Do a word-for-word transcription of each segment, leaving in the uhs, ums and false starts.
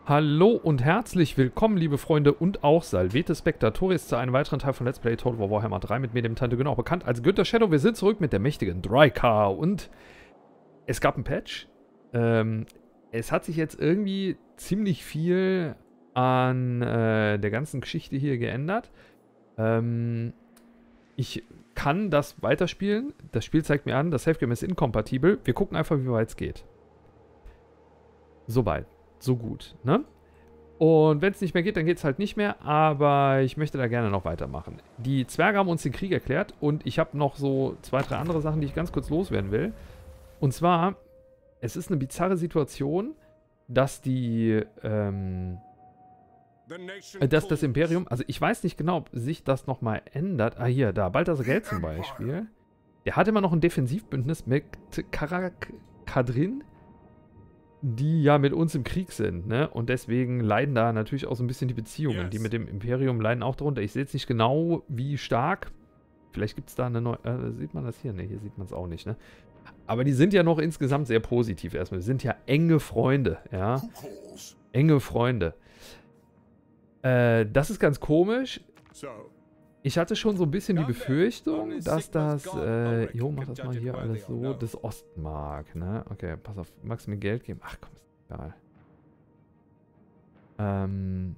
Hallo und herzlich willkommen, liebe Freunde und auch Salvete Spectatoris zu einem weiteren Teil von Let's Play Total War Warhammer drei mit mir, dem Tante Günner, auch bekannt als Günther Shadow. Wir sind zurück mit der mächtigen Drycar und es gab einen Patch. Ähm, es hat sich jetzt irgendwie ziemlich viel an äh, der ganzen Geschichte hier geändert. Ähm, ich kann das weiterspielen. Das Spiel zeigt mir an, das Save Game ist inkompatibel. Wir gucken einfach, wie weit es geht. So weit. So gut, ne? Und wenn es nicht mehr geht, dann geht es halt nicht mehr, aber ich möchte da gerne noch weitermachen. Die Zwerge haben uns den Krieg erklärt und ich habe noch so zwei, drei andere Sachen, die ich ganz kurz loswerden will. Und zwar, es ist eine bizarre Situation, dass die, ähm, dass das Imperium, also ich weiß nicht genau, ob sich das nochmal ändert. Ah, hier, da, Balthasar Geld zum Beispiel. Der hat immer noch ein Defensivbündnis mit Karak-Kadrin, die ja mit uns im Krieg sind, ne? Und deswegen leiden da natürlich auch so ein bisschen die Beziehungen. Yes. Die mit dem Imperium leiden auch darunter. Ich sehe jetzt nicht genau, wie stark. Vielleicht gibt es da eine neue... Äh, sieht man das hier? Ne, hier sieht man es auch nicht, ne? Aber die sind ja noch insgesamt sehr positiv erstmal. Wir sind ja enge Freunde, ja? Enge Freunde. Äh, das ist ganz komisch. Ich hatte schon so ein bisschen die Befürchtung, dass das, äh, jo, mach das mal hier alles so, das Ostmark, ne? Okay, pass auf, magst du mir Geld geben? Ach komm, ist egal. Ähm.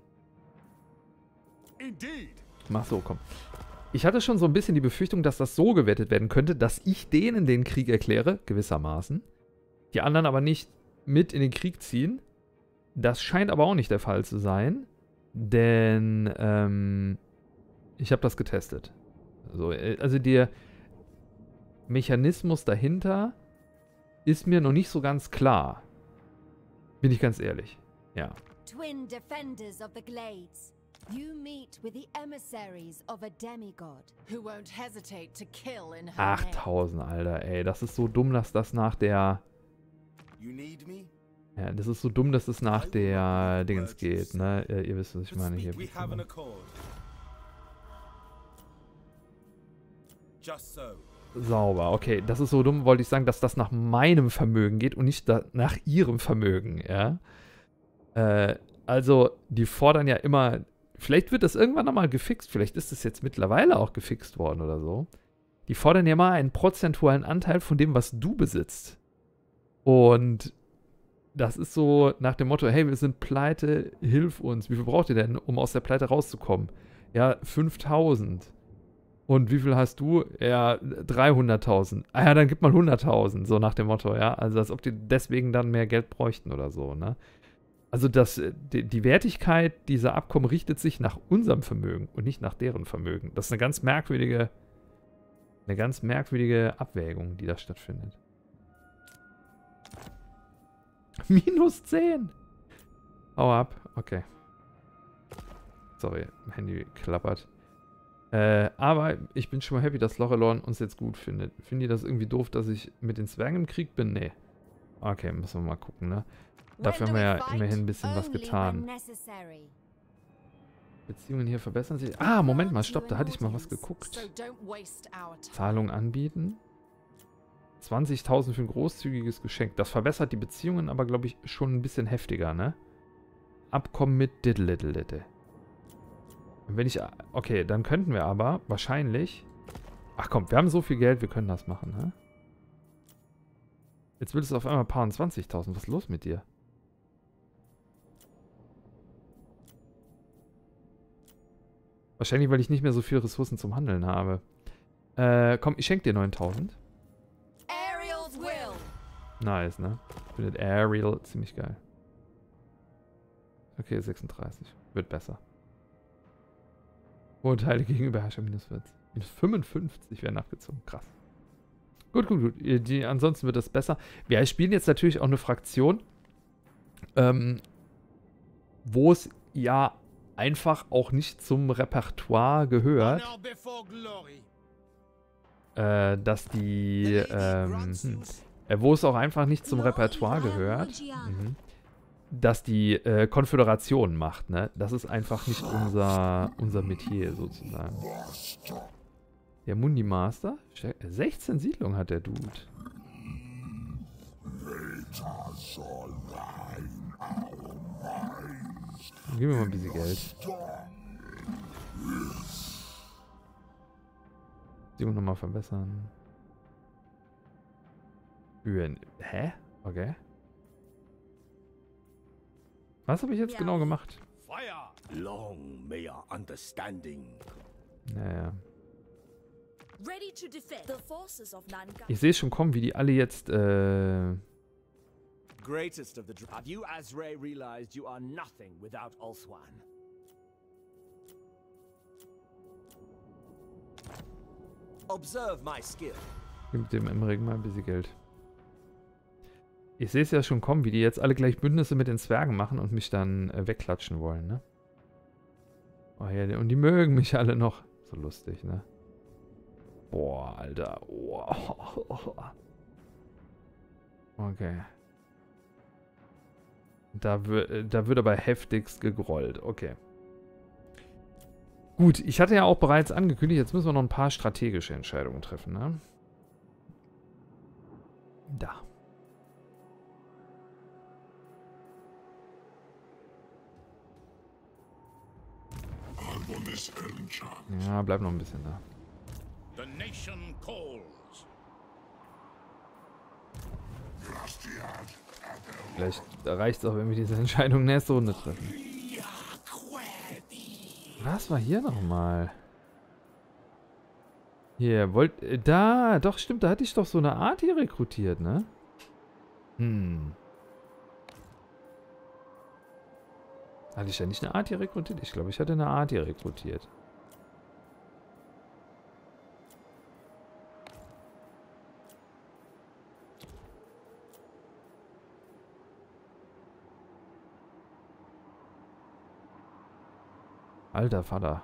Mach so, komm. Ich hatte schon so ein bisschen die Befürchtung, dass das so gewettet werden könnte, dass ich denen den Krieg erkläre, gewissermaßen, die anderen aber nicht mit in den Krieg ziehen. Das scheint aber auch nicht der Fall zu sein, denn, ähm... ich habe das getestet. Also, also der Mechanismus dahinter ist mir noch nicht so ganz klar. Bin ich ganz ehrlich. Ja. Twin defenders of the glades. You meet with the emissaries of a demigod who won't hesitate to kill in her name. achttausend, Alter, ey, das ist so dumm, dass das nach der Ja, das ist so dumm, dass das nach der Dingens geht, ne? Ihr wisst, was ich meine hier. Sauber, okay. Das ist so dumm, wollte ich sagen, dass das nach meinem Vermögen geht und nicht da, nach ihrem Vermögen, ja. Äh, also, die fordern ja immer, vielleicht wird das irgendwann nochmal gefixt, vielleicht ist es jetzt mittlerweile auch gefixt worden oder so. Die fordern ja mal einen prozentualen Anteil von dem, was du besitzt. Und das ist so nach dem Motto, hey, wir sind pleite, hilf uns. Wie viel braucht ihr denn, um aus der Pleite rauszukommen? Ja, fünftausend. Und wie viel hast du? Ja, dreihunderttausend. Ah ja, dann gib mal hunderttausend, so nach dem Motto, ja. Also als ob die deswegen dann mehr Geld bräuchten oder so, ne. Also das, die, die Wertigkeit dieser Abkommen richtet sich nach unserem Vermögen und nicht nach deren Vermögen. Das ist eine ganz merkwürdige, eine ganz merkwürdige Abwägung, die da stattfindet. Minus zehn. Hau ab. Okay. Sorry, mein Handy klappert. Äh, aber ich bin schon mal happy, dass Lorelorn uns jetzt gut findet. Finden die das irgendwie doof, dass ich mit den Zwergen im Krieg bin? Nee. Okay, müssen wir mal gucken, ne? Dafür haben wir ja immerhin ein bisschen was getan. Beziehungen hier verbessern sich. Ah, Moment mal, stopp, da hatte ich mal was geguckt. Zahlung anbieten. zwanzigtausend für ein großzügiges Geschenk. Das verbessert die Beziehungen aber, glaube ich, schon ein bisschen heftiger, ne? Abkommen mit Diddle-Diddle-Diddle. Wenn ich... Okay, dann könnten wir aber wahrscheinlich... Ach komm, wir haben so viel Geld, wir können das machen, ne? Jetzt willst du auf einmal ein paar und zwanzigtausend. Was ist los mit dir? Wahrscheinlich, weil ich nicht mehr so viele Ressourcen zum Handeln habe. Äh, komm, ich schenke dir neuntausend. Nice, ne? Ich finde Ariel ziemlich geil. Okay, sechsunddreißig. Wird besser. Vorteile gegenüber Herrscher minus vierzig. Minus fünfundfünfzig werden abgezogen. Krass. Gut, gut, gut. Die, ansonsten wird das besser. Wir spielen jetzt natürlich auch eine Fraktion, ähm, wo es ja einfach auch nicht zum Repertoire gehört, äh, dass die, ähm, hm, äh, wo es auch einfach nicht zum Repertoire gehört, mhm, dass die äh, Konföderation macht, ne? Das ist einfach nicht unser, unser Metier, sozusagen. Der Mundi Master? sechzehn Siedlungen hat der Dude. Gib mir mal ein bisschen Geld. Die muss nochmal verbessern. Für... Hä? Okay. Was habe ich jetzt genau gemacht? Long may our understanding. Naja. Ready to defend the forces of Nanga. Ich sehe schon kommen, wie die alle jetzt, äh... Greatest of the dr- Have you, Azrae, realized you are nothing without Ulthuan? Observe my skill. Gib dem Emmerich mal ein bisschen Geld. Ich sehe es ja schon kommen, wie die jetzt alle gleich Bündnisse mit den Zwergen machen und mich dann äh, wegklatschen wollen, ne? Oh ja, und die mögen mich alle noch. So lustig, ne? Boah, Alter. Oh. Okay. Da, da wird aber heftigst gegrollt. Okay. Gut, ich hatte ja auch bereits angekündigt, jetzt müssen wir noch ein paar strategische Entscheidungen treffen, ne? Da. Ja, bleib noch ein bisschen da. The nation calls. Vielleicht reicht es auch, wenn wir diese Entscheidung nächste Runde treffen. Was war hier nochmal? Hier, wollt... Äh, da, doch, stimmt, da hatte ich doch so eine Art hier rekrutiert, ne? Hm. Hatte ich ja nicht eine Art hier rekrutiert? Ich glaube, ich hatte eine Art hier rekrutiert. Alter Vater.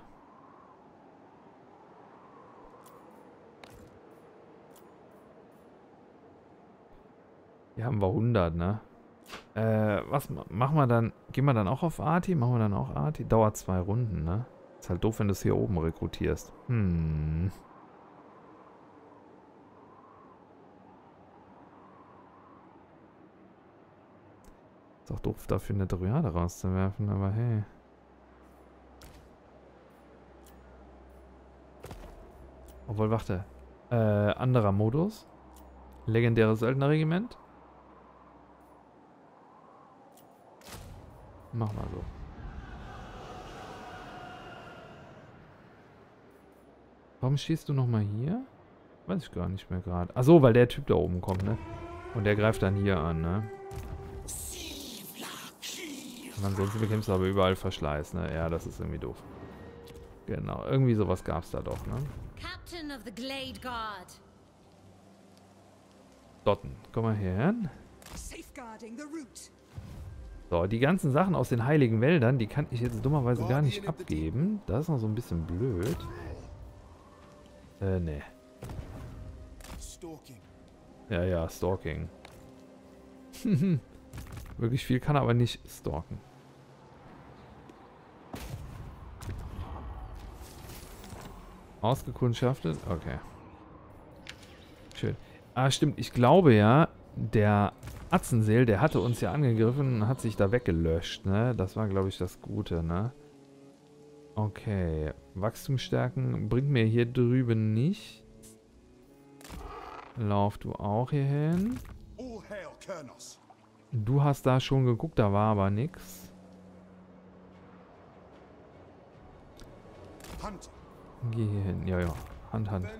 Hier haben wir hundert, ne? Äh, was machen wir dann? Gehen wir dann auch auf Arti? Machen wir dann auch Arti? Dauert zwei Runden, ne? Ist halt doof, wenn du es hier oben rekrutierst. Hm. Ist auch doof, dafür eine Dryade rauszuwerfen, aber hey. Obwohl, warte. Äh, anderer Modus. Legendäres Söldnerregiment. Mach mal so. Warum stehst du nochmal hier? Weiß ich gar nicht mehr gerade. Achso, weil der Typ da oben kommt, ne? Und der greift dann hier an, ne? Und ansonsten bekämpfst du aber überall Verschleiß, ne? Ja, das ist irgendwie doof. Genau, irgendwie sowas gab's da doch, ne? Captain of the Glade Guard. Dotten, komm mal her. Safeguarding the route. So, die ganzen Sachen aus den Heiligen Wäldern, die kann ich jetzt dummerweise gar nicht abgeben. Das ist noch so ein bisschen blöd. Äh, ne. Ja, ja, Stalking. Wirklich viel kann er aber nicht stalken. Ausgekundschaftet? Okay. Schön. Ah, stimmt. Ich glaube ja, der Atzenseel, der hatte uns ja angegriffen und hat sich da weggelöscht, ne? Das war, glaube ich, das Gute, ne? Okay. Wachstumsstärken bringt mir hier drüben nicht. Lauf du auch hier hin. Du hast da schon geguckt, da war aber nix. Geh hier hin. Ja, ja. Hand, Hand.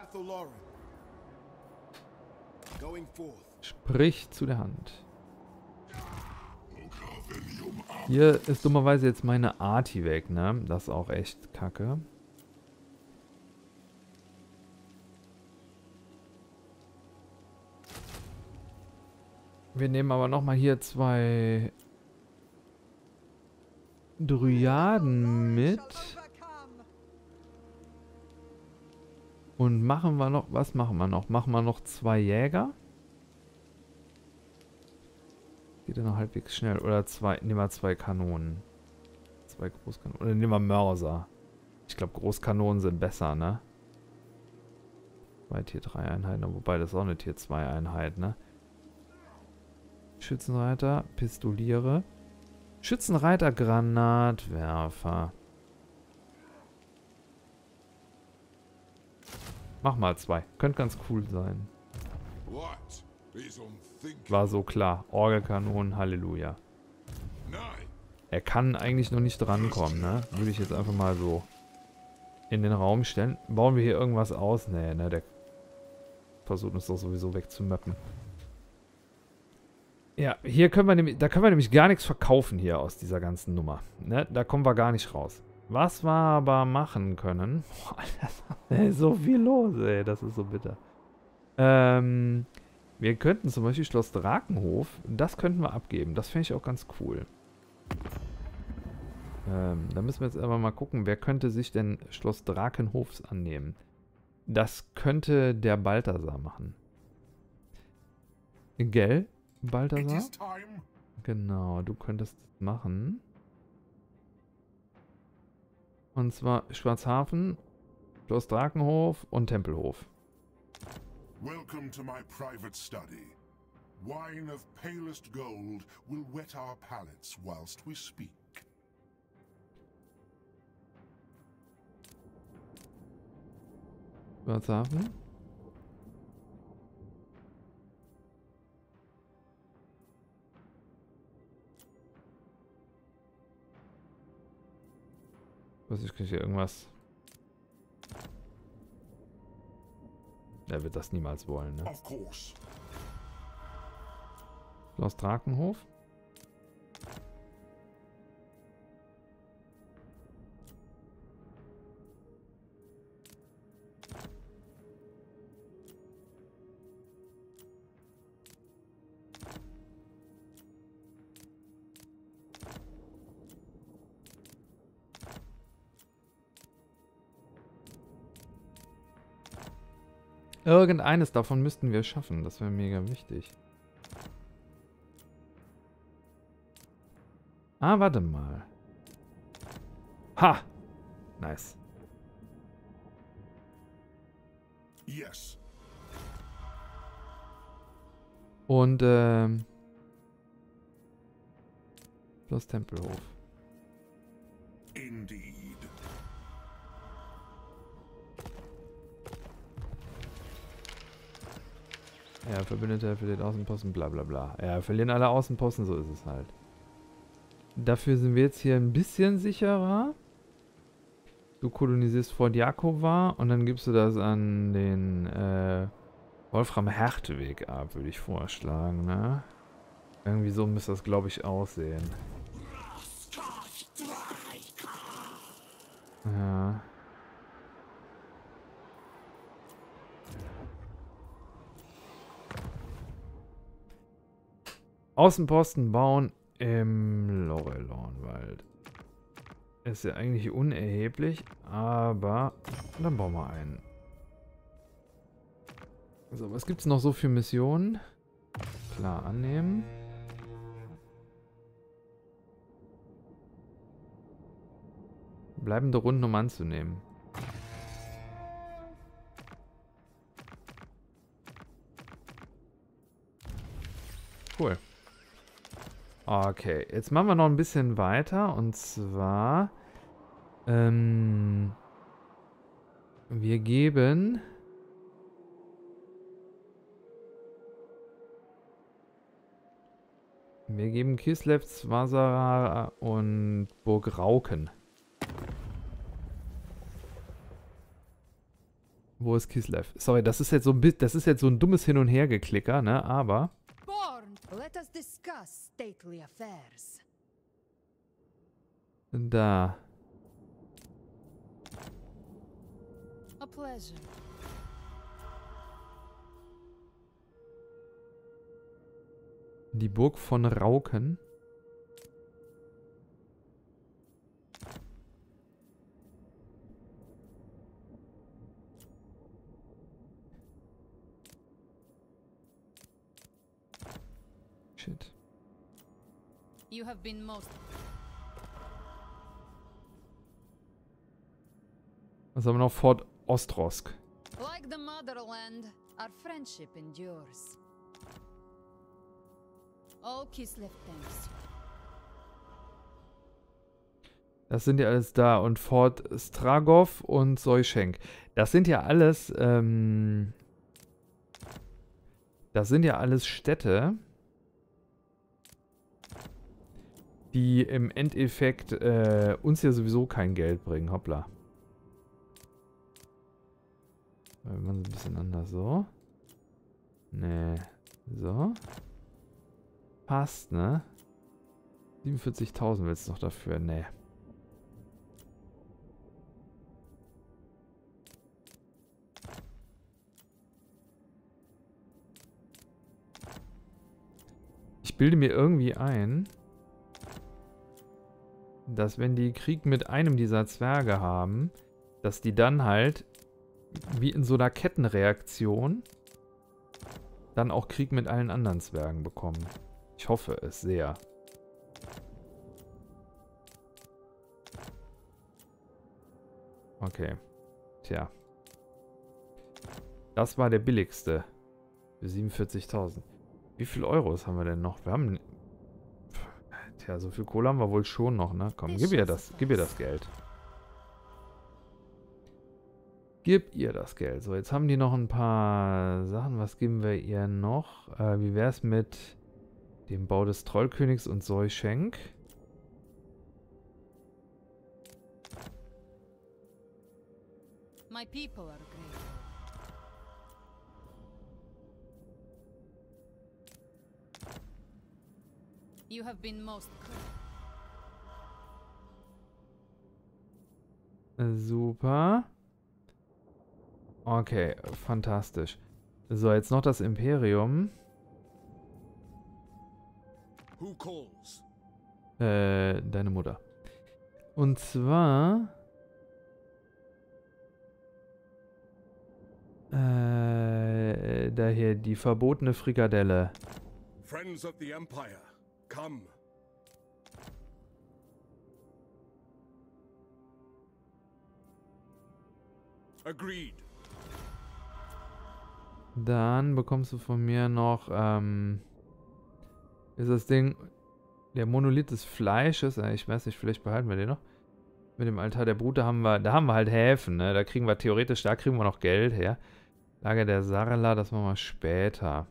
Sprich zu der Hand. Hier ist dummerweise jetzt meine Arti weg, ne? Das ist auch echt kacke. Wir nehmen aber nochmal hier zwei Dryaden mit. Und machen wir noch, was machen wir noch? Machen wir noch zwei Jäger? Geht ja noch halbwegs schnell. Oder zwei, nehmen wir zwei Kanonen. Zwei Großkanonen. Oder nehmen wir Mörser. Ich glaube, Großkanonen sind besser, ne? Zwei Tier drei Einheiten, wobei das ist auch eine Tier zwei Einheit, ne? Schützenreiter, Pistoliere. Schützenreiter, Granatwerfer. Mach mal zwei. Könnte ganz cool sein. War so klar. Orgelkanonen, Halleluja. Er kann eigentlich noch nicht drankommen, ne? Würde ich jetzt einfach mal so in den Raum stellen. Bauen wir hier irgendwas aus? Nee, ne? Der versucht uns doch sowieso wegzumöppen. Ja, hier können wir nämlich, da können wir nämlich gar nichts verkaufen hier aus dieser ganzen Nummer. Ne? Da kommen wir gar nicht raus. Was wir aber machen können... Boah, da ist so viel los, ey. Das ist so bitter. Ähm, wir könnten zum Beispiel Schloss Drakenhof, das könnten wir abgeben. Das fände ich auch ganz cool. Ähm, da müssen wir jetzt aber mal gucken, wer könnte sich denn Schloss Drakenhofs annehmen. Das könnte der Balthasar machen. Gell, Balthasar? Genau, du könntest das machen. Und zwar Schwarzhafen, Schloss Drakenhof und Tempelhof. Welcome to my private study. Wine of palest gold will wet our palates whilst we speak. Schwarzhafen. Was, ich kriege hier irgendwas. Er wird das niemals wollen, ne? Schloss Drakenhof. Irgendeines davon müssten wir schaffen. Das wäre mega wichtig. Ah, warte mal. Ha! Nice. Yes. Und, ähm... Schloss Tempelhof. Indeed. Ja, Verbündeter für den Außenposten, bla bla bla. Ja, verlieren alle Außenposten, so ist es halt. Dafür sind wir jetzt hier ein bisschen sicherer. Du kolonisierst Fort Jakova und dann gibst du das an den äh, Wolfram Hertweg ab, würde ich vorschlagen, ne? Irgendwie so müsste das, glaube ich, aussehen. Ja. Außenposten bauen im Lorelornwald. Ist ja eigentlich unerheblich, aber dann bauen wir einen. So, was gibt es noch so für Missionen? Klar, annehmen. Bleibende Runden, um anzunehmen. Cool. Okay, jetzt machen wir noch ein bisschen weiter und zwar ähm, wir geben wir geben Kislev, Zwasara und Burg Rauken. Wo ist Kislev? Sorry, das ist jetzt so ein bisschen, das ist jetzt so ein dummes Hin- und Hergeklicker, ne? Aber let us discuss stately affairs. Da. A pleasure. Die Burg von Rauken. Shit. You have been most. Was haben wir noch? Fort Ostrosk. Like the motherland, our friendship endures. All Kislev thanks you. Das sind ja alles da. Und Fort Stragov und Seuschenk. Das sind ja alles, ähm... Das sind ja alles Städte, die im Endeffekt äh, uns ja sowieso kein Geld bringen. Hoppla. Wir machen es ein bisschen anders. So. Nee. So. Passt, ne? siebenundvierzigtausend willst du noch dafür? Nee. Ich bilde mir irgendwie ein, dass wenn die Krieg mit einem dieser Zwerge haben, dass die dann halt wie in so einer Kettenreaktion dann auch Krieg mit allen anderen Zwergen bekommen. Ich hoffe es sehr. Okay. Tja. Das war der billigste. Für siebenundvierzigtausend. Wie viele Euros haben wir denn noch? Wir haben... Tja, so viel Kohle haben wir wohl schon noch, ne? Komm, gib ihr das, gib ihr das Geld. Gib ihr das Geld. So, jetzt haben die noch ein paar Sachen. Was geben wir ihr noch? Äh, wie wäre es mit dem Bau des Trollkönigs und Seuschenk? My people are great. You have been most Super. Okay, fantastisch. So, jetzt noch das Imperium. Who calls? Äh, deine Mutter. Und zwar... Äh, daher die verbotene Frikadelle. Friends of the Empire, come. Agreed. Dann bekommst du von mir noch, ähm, ist das Ding, der Monolith des Fleisches, äh, ich weiß nicht, vielleicht behalten wir den noch. Mit dem Altar der Brut, da haben wir, da haben wir halt Häfen, ne, da kriegen wir theoretisch, da kriegen wir noch Geld her. Lager der Sarla, das machen wir später.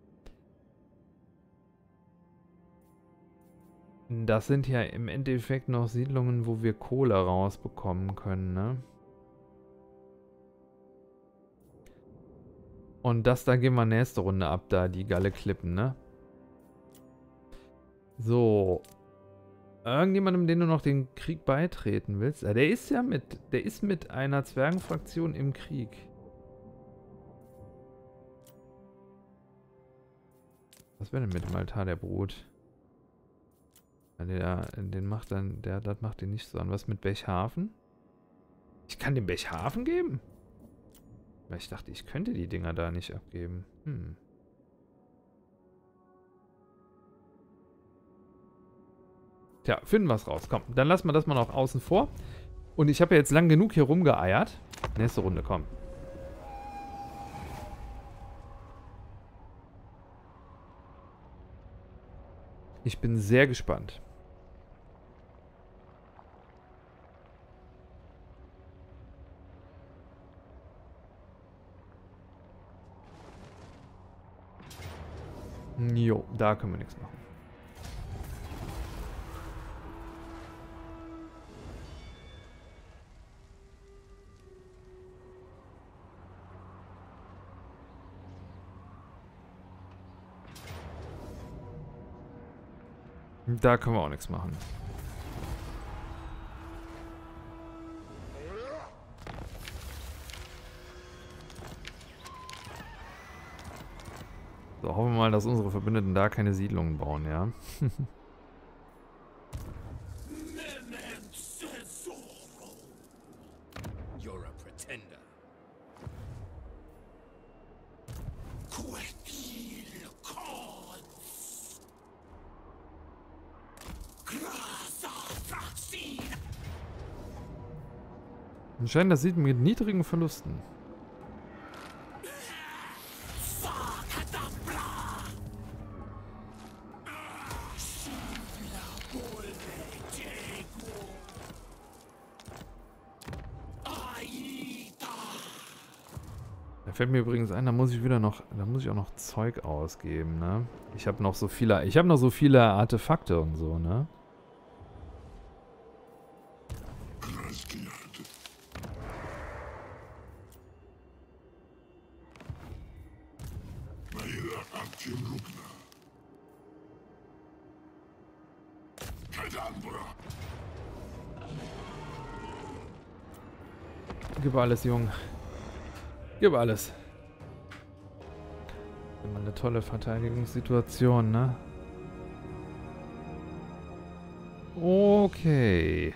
Das sind ja im Endeffekt noch Siedlungen, wo wir Kohle rausbekommen können, ne? Und das, da gehen wir nächste Runde ab, da die Galle klippen, ne? So. Irgendjemandem, den du noch den Krieg beitreten willst? Ja, der ist ja mit, der ist mit einer Zwergenfraktion im Krieg. Was wäre denn mit dem Altar der Brut? Ja, der, den macht dann, der, das macht den nicht so an. Was mit Bechhafen? Ich kann dem Bechhafen geben? Weil ich dachte, ich könnte die Dinger da nicht abgeben. Hm. Tja, finden wir es raus. Komm, dann lassen wir das mal noch außen vor. Und ich habe ja jetzt lang genug hier rumgeeiert. Nächste Runde, komm. Ich bin sehr gespannt. Jo, da können wir nichts machen. Da können wir auch nichts machen. So, hoffen wir mal, dass unsere Verbündeten da keine Siedlungen bauen, ja? You're a pretender. Anscheinend das sieht mit niedrigen Verlusten. Fällt mir übrigens ein, da muss ich wieder noch, da muss ich auch noch Zeug ausgeben, ne? Ich habe noch so viele, ich habe noch so viele Artefakte und so, ne? Gib alles, Junge. Gib alles. Immer eine tolle Verteidigungssituation, ne? Okay.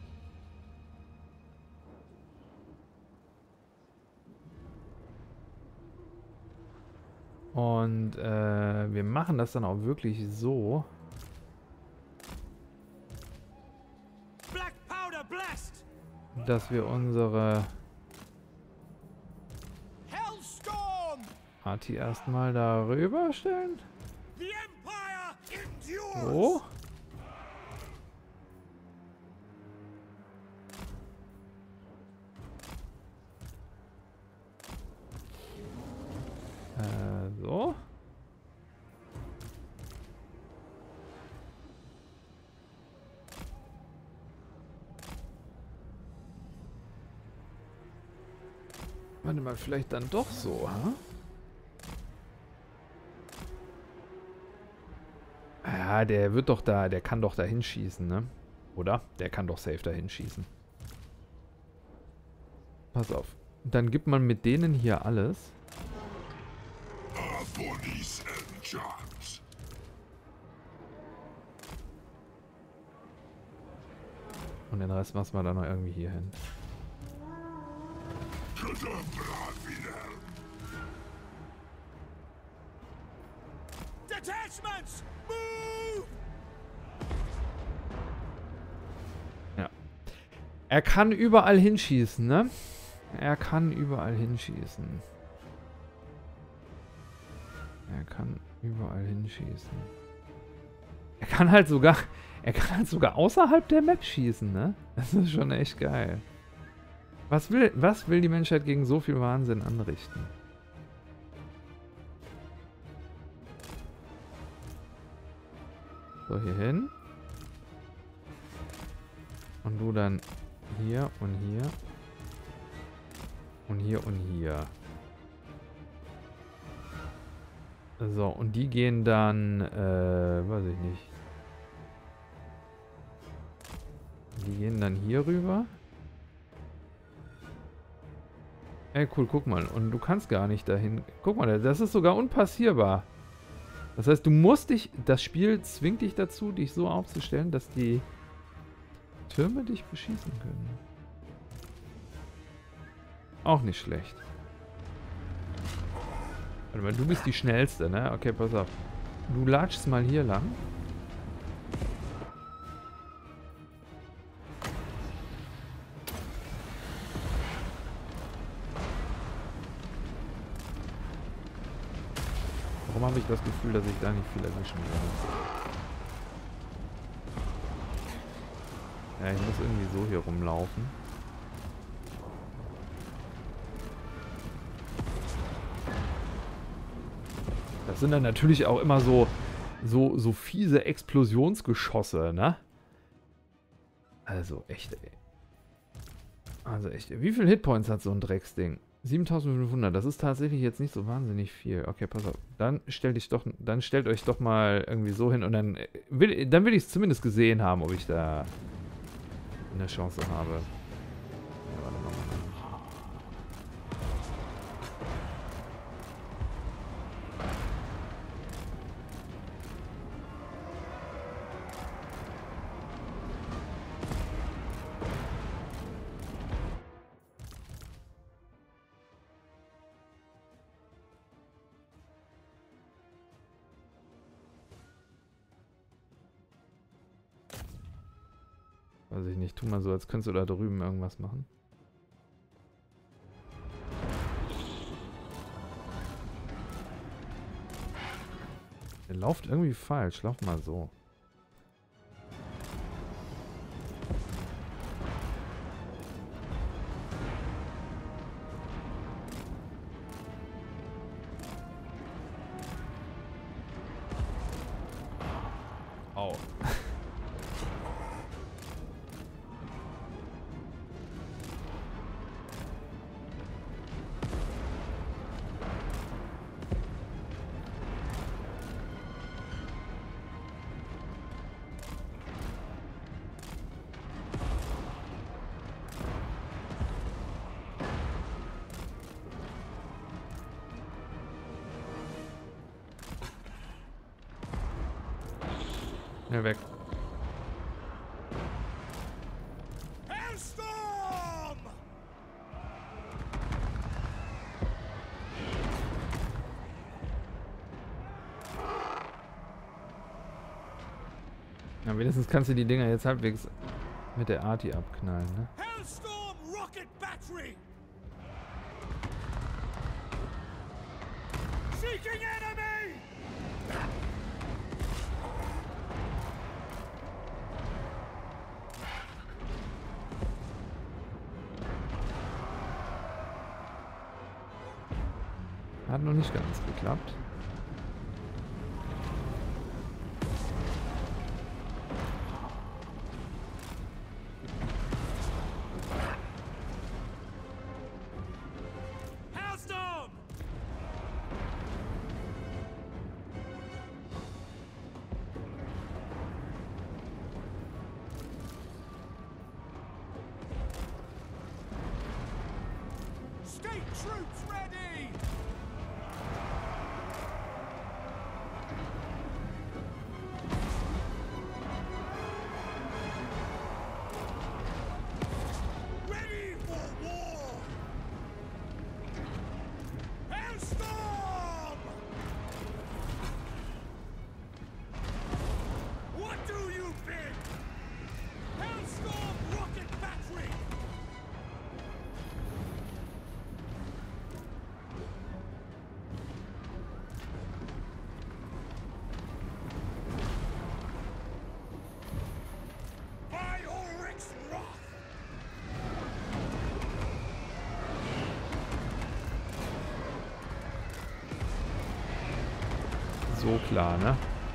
Und äh, wir machen das dann auch wirklich so. Dass wir unsere Arti erstmal darüber stellen. So. Äh, so. Warte mal, vielleicht dann doch so, ha? Ja, der wird doch da, der kann doch da hinschießen, ne? Oder? Der kann doch safe da hinschießen. Pass auf. Dann gibt man mit denen hier alles. Und den Rest machen wir dann noch irgendwie hier hin. Ja. Er kann überall hinschießen, ne? Er kann überall hinschießen. Er kann überall hinschießen. Er kann halt sogar... Er kann halt sogar außerhalb der Map schießen, ne? Das ist schon echt geil. Was will, was will die Menschheit gegen so viel Wahnsinn anrichten? So, hier hin. Und du dann hier und hier. Und hier und hier. So, und die gehen dann, äh, weiß ich nicht. Die gehen dann hier rüber. Ey, cool, guck mal. Und du kannst gar nicht dahin. Guck mal, das ist sogar unpassierbar. Das heißt, du musst dich... Das Spiel zwingt dich dazu, dich so aufzustellen, dass die Türme dich beschießen können. Auch nicht schlecht. Warte mal, du bist die Schnellste, ne? Okay, pass auf. Du latschst mal hier lang. Warum habe ich das Gefühl, dass ich da nicht viel erwischen werde? Ja, ich muss irgendwie so hier rumlaufen. Das sind dann natürlich auch immer so, so, so fiese Explosionsgeschosse, ne? Also echt, ey. Also echt, wie viele Hitpoints hat so ein Drecksding? siebentausendfünfhundert, das ist tatsächlich jetzt nicht so wahnsinnig viel. Okay, pass auf. Dann stellt dich doch, dann stellt euch doch mal irgendwie so hin und dann will, dann will ich es zumindest gesehen haben, ob ich da eine Chance habe. Ja, warte mal. Weiß ich nicht. Tu mal so, als könntest du da drüben irgendwas machen. Der läuft irgendwie falsch. Lauf mal so. Schnell weg. Ja, wenigstens kannst du die Dinger jetzt halbwegs mit der Arti abknallen, ne? Hellstorm Rocket Battery! Seeking enemy! Hat noch nicht ganz geklappt. State troops ready! Ready for war! Hellstorm! What do you think? Hellstorm Rocket Battery! So klar, ne?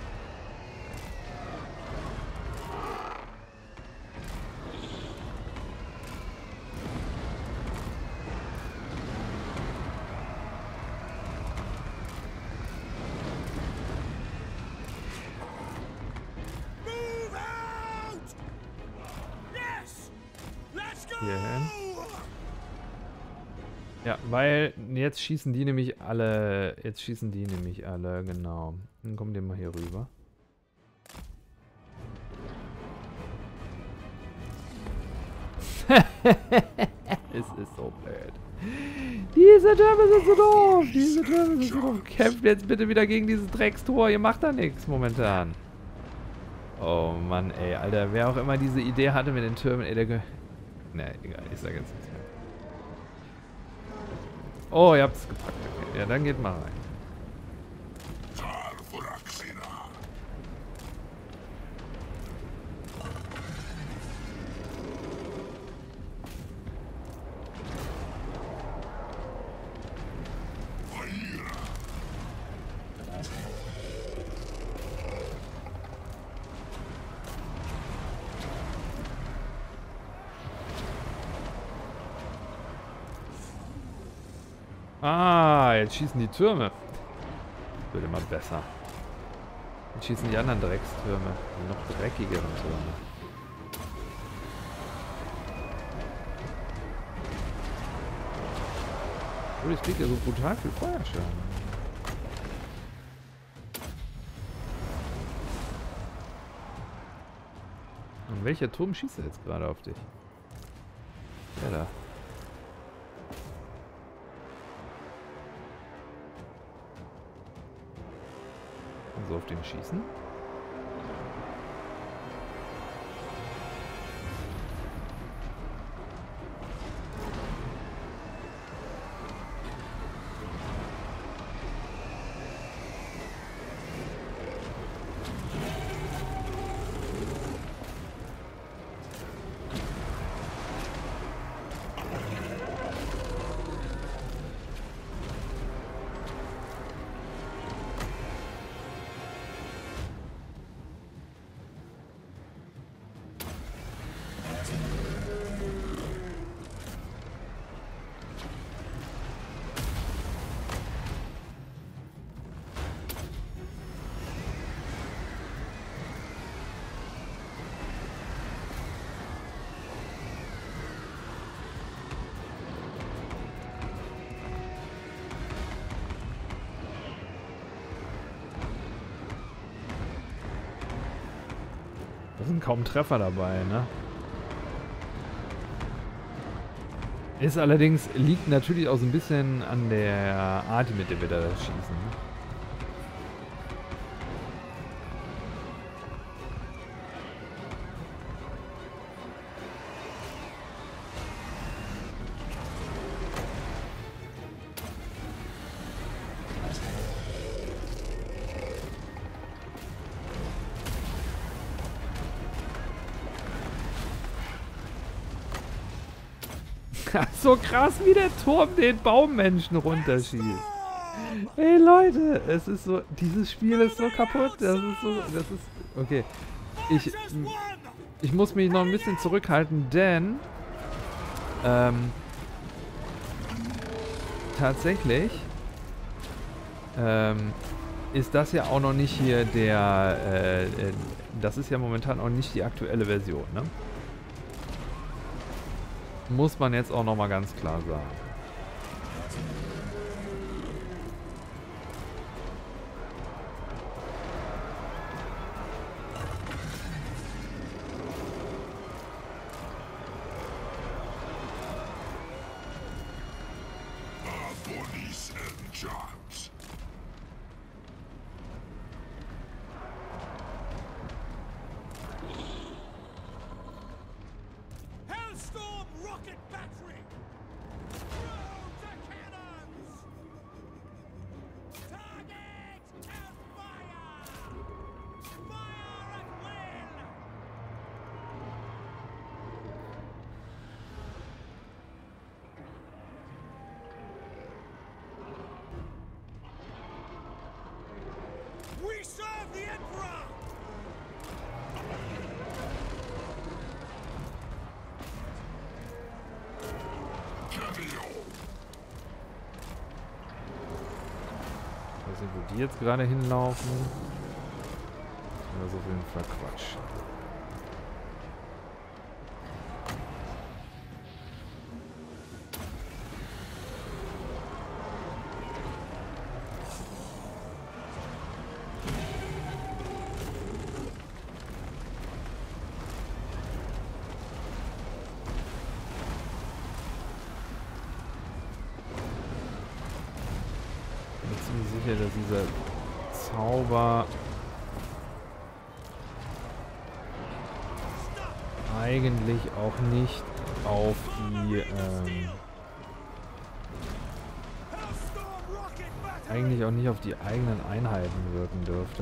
Move out! Yes! Let's go! Hierhin. Ja, weil jetzt schießen die nämlich alle, jetzt schießen die nämlich alle, genau. Dann kommen die mal hier rüber. Es ist so blöd. Diese Türme sind so doof, diese Türme sind so doof. Kämpft jetzt bitte wieder gegen dieses Dreckstor, ihr macht da nichts momentan. Oh Mann, ey, Alter, wer auch immer diese Idee hatte mit den Türmen, ey, der... Ge ne, egal, ich sag jetzt nichts mehr. Oh, ihr habt's gepackt. Okay. Ja, dann geht mal rein. Ah, jetzt schießen die Türme. Das wird immer besser. Jetzt schießen die anderen Dreckstürme. Die noch dreckigeren Türme. Oh, das kriegt ja so brutal viel Feuerschaden. Und welcher Turm schießt er jetzt gerade auf dich? Der da. So auf den schießen. Da sind kaum Treffer dabei, ne? Ist allerdings, liegt natürlich auch so ein bisschen an der Art, mit der wir da schießen. Ne? So krass, wie der Turm den Baummenschen runterschießt. Ey Leute, es ist so, dieses Spiel ist so kaputt. Das ist so, das ist, okay. Ich, ich muss mich noch ein bisschen zurückhalten, denn ähm, tatsächlich ähm, ist das ja auch noch nicht hier der, äh, äh, das ist ja momentan auch nicht die aktuelle Version, ne? Muss man jetzt auch nochmal ganz klar sagen. Ich weiß nicht, wo die jetzt gerade hinlaufen. Das ist auf jeden Fall Quatsch. Sicher, dass dieser Zauber eigentlich auch nicht auf die ähm, eigentlich auch nicht auf die eigenen Einheiten wirken dürfte.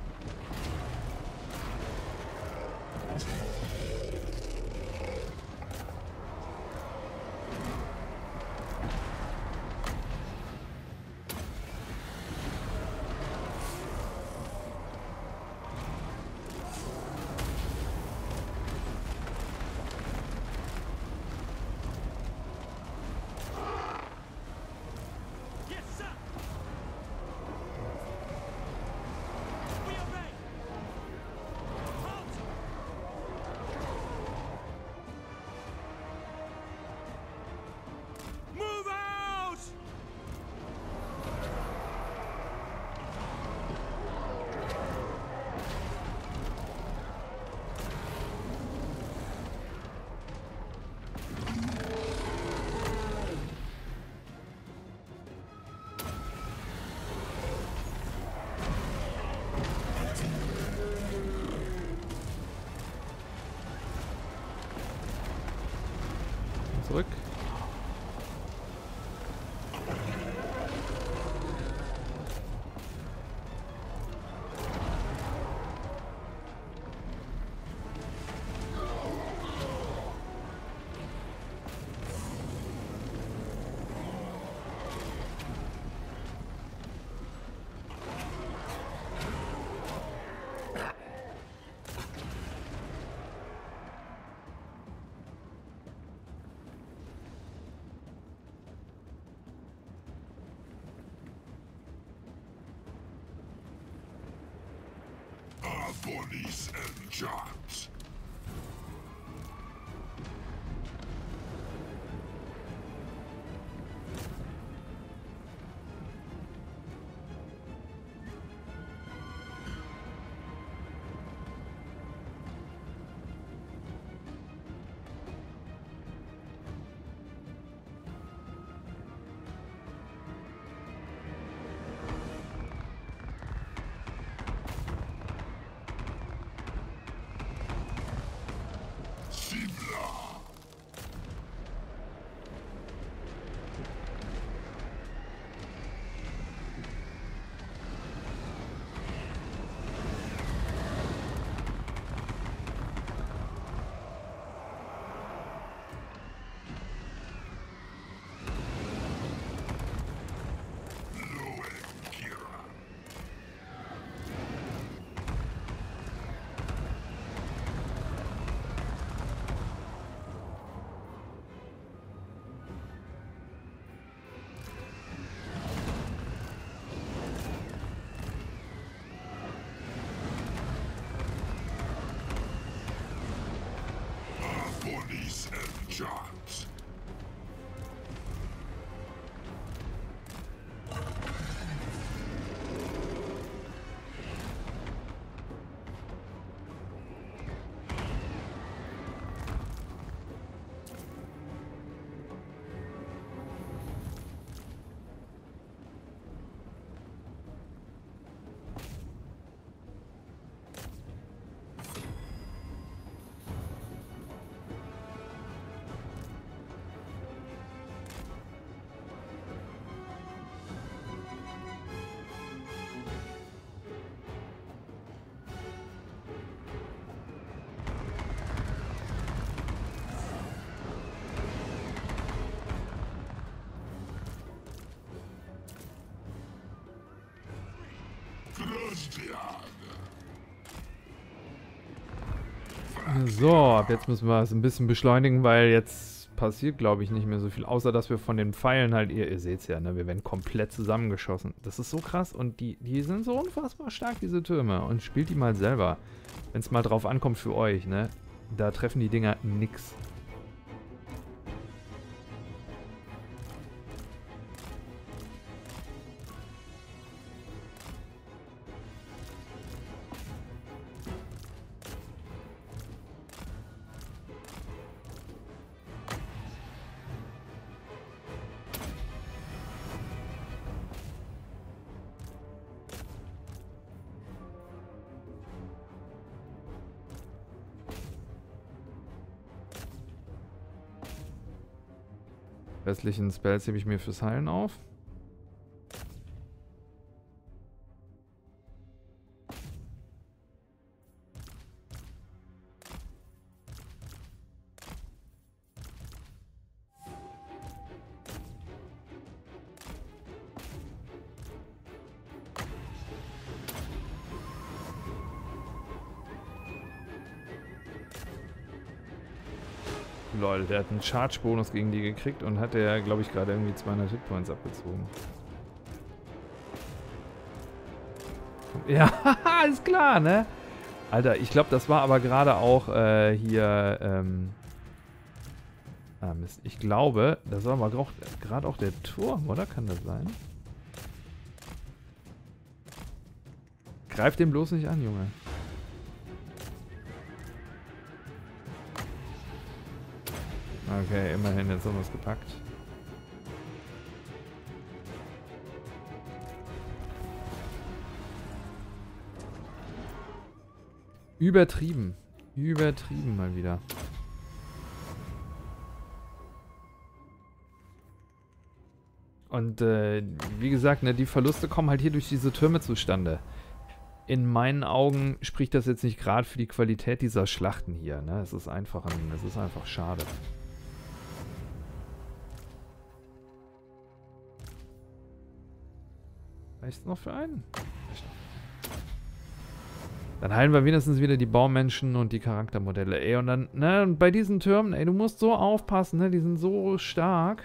Zurück. Bodies and jobs. chance. So, ab jetzt müssen wir es ein bisschen beschleunigen, weil jetzt passiert, glaube ich, nicht mehr so viel. Außer, dass wir von den Pfeilen halt, ihr, ihr seht es ja, ne, wir werden komplett zusammengeschossen. Das ist so krass und die, die sind so unfassbar stark, diese Türme. Und spielt die mal selber, wenn es mal drauf ankommt für euch, ne. Da treffen die Dinger nix. Restlichen Spells hebe ich mir fürs Heilen auf. Lol, der hat einen Charge-Bonus gegen die gekriegt und hat der, glaube ich, gerade irgendwie zweihundert Hitpoints abgezogen. Ja, ist klar, ne? Alter, ich glaube, das war aber gerade auch äh, hier, ähm... Ah, Mist. Ich glaube, das war aber gerade auch der Turm, oder? Kann das sein? Greif den bloß nicht an, Junge. Okay, immerhin, jetzt haben wir es gepackt. Übertrieben. Übertrieben mal wieder. Und äh, wie gesagt, ne, die Verluste kommen halt hier durch diese Türme zustande. In meinen Augen spricht das jetzt nicht gerade für die Qualität dieser Schlachten hier. Ne? Es ist einfach ein, es ist einfach schade. Reicht noch für einen? Dann heilen wir wenigstens wieder die Baumenschen und die Charaktermodelle. Ey, und dann, ne, und bei diesen Türmen, ey, du musst so aufpassen, ne, die sind so stark.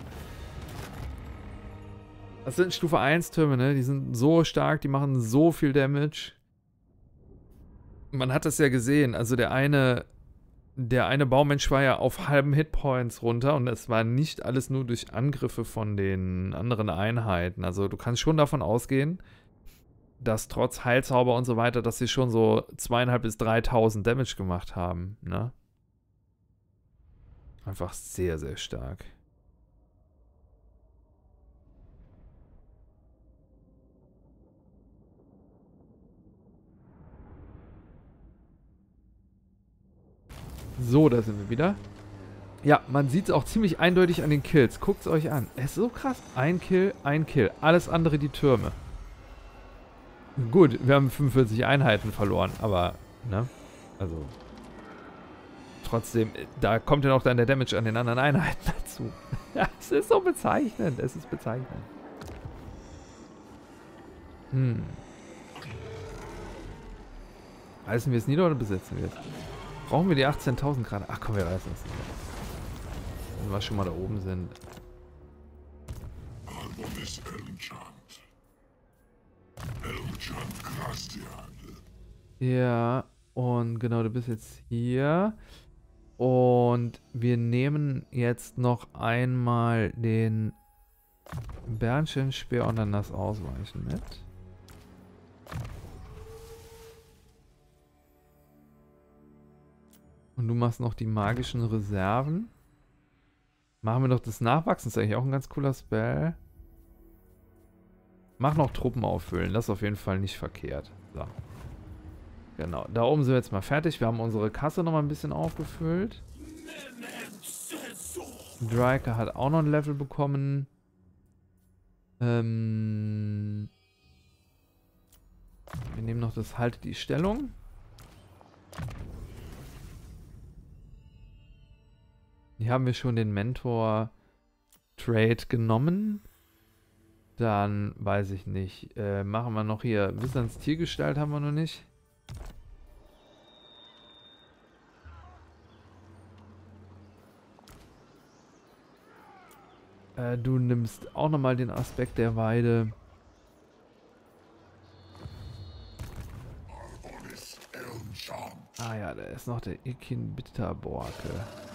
Das sind Stufe eins Türme, ne, die sind so stark, die machen so viel Damage. Man hat das ja gesehen, also der eine, der eine Baumensch war ja auf halben Hitpoints runter und es war nicht alles nur durch Angriffe von den anderen Einheiten. Also du kannst schon davon ausgehen, dass trotz Heilzauber und so weiter, dass sie schon so zweitausendfünfhundert bis dreitausend Damage gemacht haben, ne? Einfach sehr, sehr stark. So, da sind wir wieder. Ja, man sieht es auch ziemlich eindeutig an den Kills. Guckt es euch an. Es ist so krass. Ein Kill, ein Kill. Alles andere die Türme. Gut, wir haben fünfundvierzig Einheiten verloren, aber, ne? Also, trotzdem, da kommt ja noch dann der Damage an den anderen Einheiten dazu. Ja, es ist so bezeichnend. Es ist bezeichnend. Hm. Reißen wir es nieder oder besetzen wir es? Brauchen wir die achtzehntausend gerade? Ach komm, wir reißen es nieder. Wenn wir schon mal da oben sind. Ja, und genau, du bist jetzt hier. Und wir nehmen jetzt noch einmal den Bärnchenspeer und dann das Ausweichen mit. Und du machst noch die magischen Reserven. Machen wir doch das Nachwachsen. Das ist eigentlich auch ein ganz cooler Spell. Mach noch Truppen auffüllen. Das ist auf jeden Fall nicht verkehrt. So. Genau. Da oben sind wir jetzt mal fertig. Wir haben unsere Kasse noch mal ein bisschen aufgefüllt. Dryker hat auch noch ein Level bekommen. Ähm... Wir nehmen noch das Halte die Stellung. Hier haben wir schon den Mentor-Trade genommen. Dann weiß ich nicht. Äh, machen wir noch hier. Wissens Tiergestalt haben wir noch nicht. Äh, du nimmst auch nochmal den Aspekt der Weide. Ah ja, da ist noch der Ikin Bitterborke.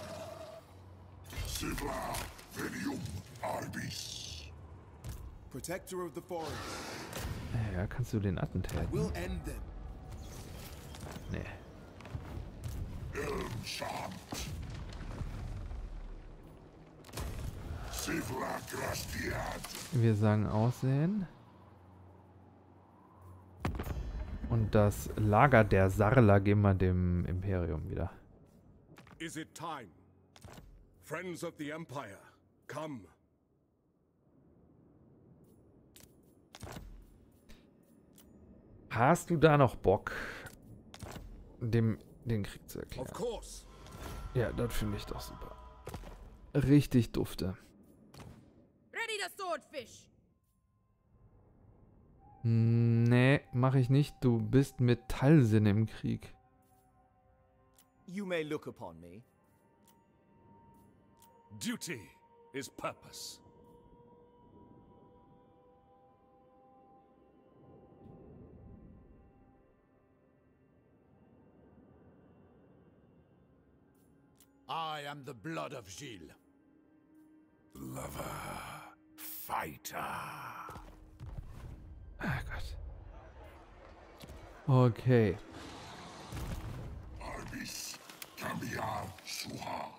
Protector of the forest. Ja, kannst du den Attentäten? We'll end them. Nee. Wir sagen Aussehen. Und das Lager der Sarla geben wir dem Imperium wieder. Is it time? Friends of the Empire, come. Hast du da noch Bock, dem den Krieg zu erklären? Of course. Ja, das finde ich doch super. Richtig dufte. Ready the swordfish. Nee, mache ich nicht. Du bist mit Talsinn im Krieg. You may look upon me. Duty is purpose. I am the blood of Gilles. Lover, fighter. Ah Gott. Okay. Arbis, Cambiar, Suha.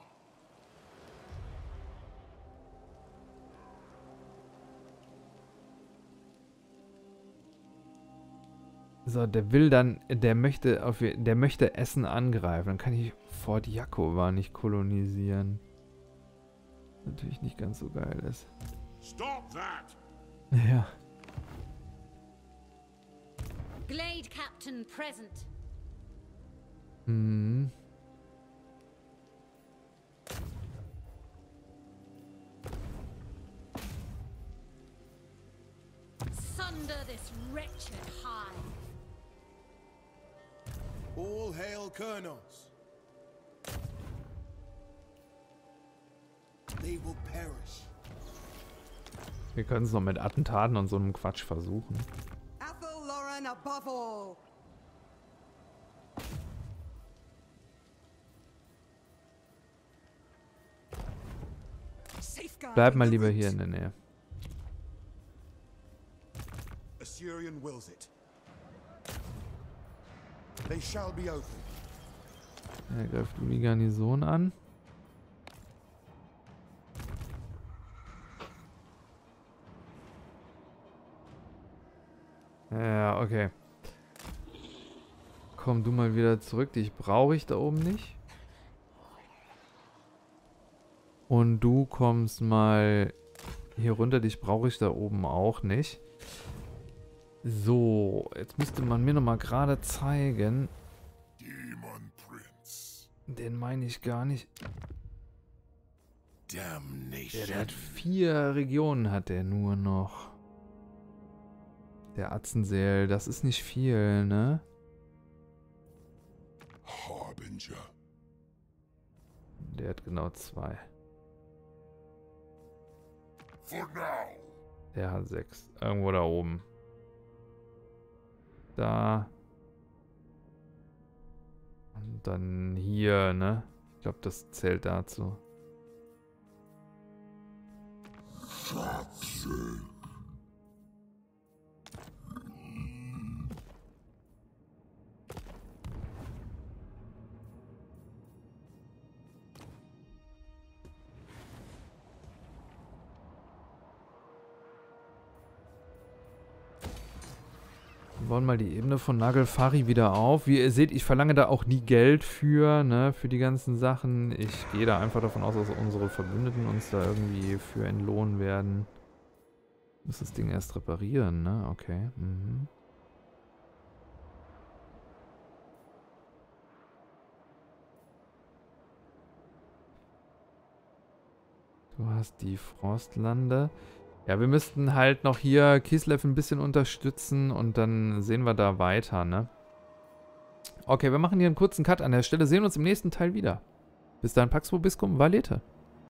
So, der will dann, der möchte auf, der möchte Essen angreifen. Dann kann ich Fort Jakova nicht kolonisieren. Natürlich nicht ganz so geil ist. Stop that! Ja. Glade Captain present. Mhm. Sunder this wretched hive. All hail Kurnos. They will perish. Wir können es noch mit Attentaten und so einem Quatsch versuchen. Athel Lauren above all. Bleib mal lieber hier in der Nähe. Assyrian wills it. They shall be open. Er greift du die Garnison an. Ja, okay. Komm du mal wieder zurück. Dich brauche ich da oben nicht. Und du kommst mal hier runter. Dich brauche ich da oben auch nicht. So, jetzt müsste man mir noch mal gerade zeigen. Demon Prince. Den meine ich gar nicht. Damnation. Ja, der hat vier Regionen, hat der nur noch. Der Atzenseel, das ist nicht viel, ne? Harbinger. Der hat genau zwei. For now. Der hat sechs. Irgendwo da oben. Da. Und dann hier, ne? Ich glaube, das zählt dazu. Wir bauen mal die Ebene von Nagelfari wieder auf. Wie ihr seht, ich verlange da auch nie Geld für, ne, für die ganzen Sachen. Ich gehe da einfach davon aus, dass unsere Verbündeten uns da irgendwie für entlohnen werden. Ich muss das Ding erst reparieren, ne? Okay. Mhm. Du hast die Frostlande. Ja, wir müssten halt noch hier Kislev ein bisschen unterstützen und dann sehen wir da weiter, ne? Okay, wir machen hier einen kurzen Cut an der Stelle. Sehen uns im nächsten Teil wieder. Bis dahin, Pax Vobiscum, Valete.